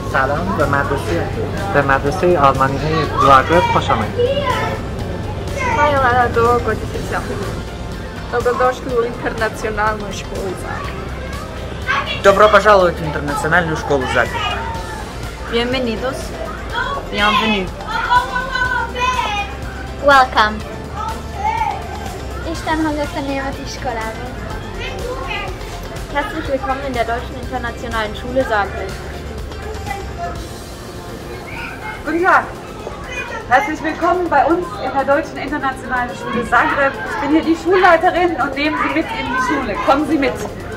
سلام به مدرسه آلمانی های زاگرب خوش آمدید. 欢迎来到德国国际学校。Dobrodošli u internacionalnu školu Zagreb. Добро пожаловать в интернациональную школу Загреб. Bienvenidos. Bienvenue. Welcome. Isten hangot a német iskolában. Herzlich willkommen in der Deutschen Internationalen Schule Zagreb. Guten Tag. Herzlich willkommen bei uns in der Deutschen Internationalen Schule Zagreb. Ich bin hier die Schulleiterin und nehmen Sie mit in die Schule. Kommen Sie mit.